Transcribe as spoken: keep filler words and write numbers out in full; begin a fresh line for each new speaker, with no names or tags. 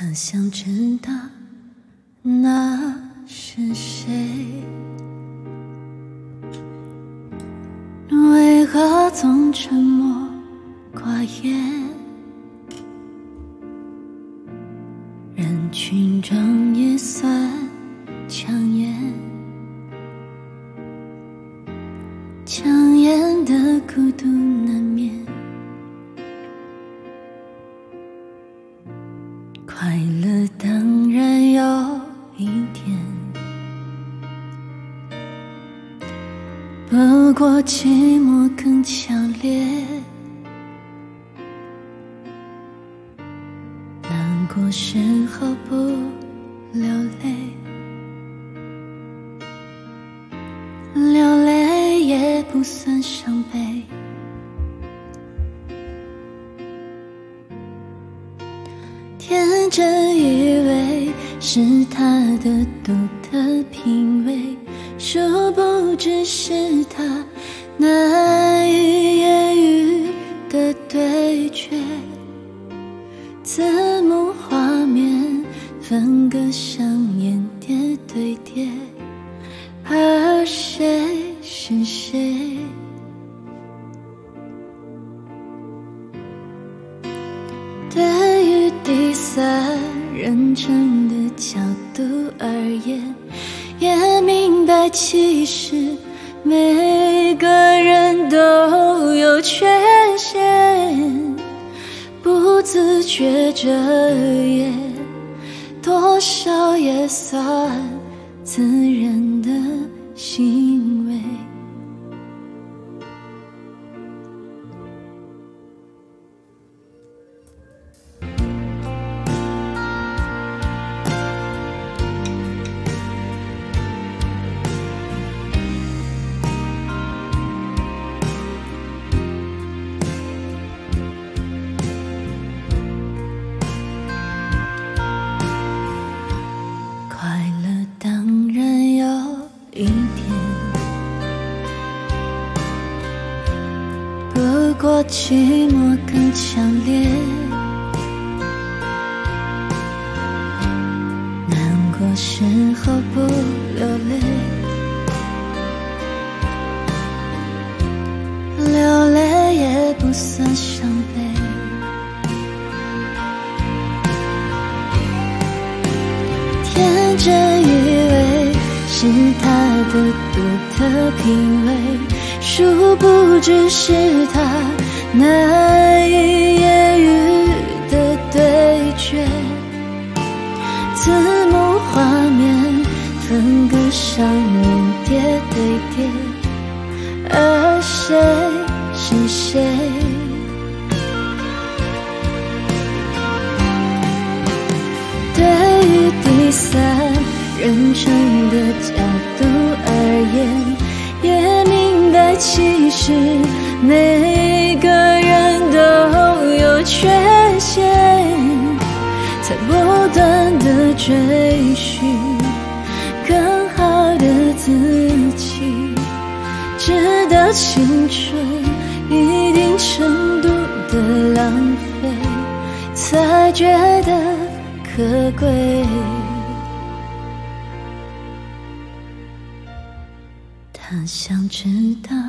他想知道那是谁，为何总沉默寡言？人群中也算抢眼，抢眼的孤独难免。快乐当然有一点，不过寂寞更强烈。难过时候不流泪，流泪也不算伤悲。天真以为是他的独特品味，殊不知是他难以言喻的对决。字幕画面分割上演叠对叠，而谁是谁？对于第三人称的角度而言，也明白其实每个人都有缺陷，不自觉这也多少也算自然的行为。不过寂寞更强烈，难过时候不流泪，流泪也不算伤悲。天真以为是他的独特品味，殊不知是他难以言喻的对决。字幕画面分割上演叠对叠，而谁是谁？对于第三人称的角度而言，也明白其实每个人都有缺陷，才不断地追寻更好的自己，直到青春一定程度的浪费，才觉得可贵。他想知道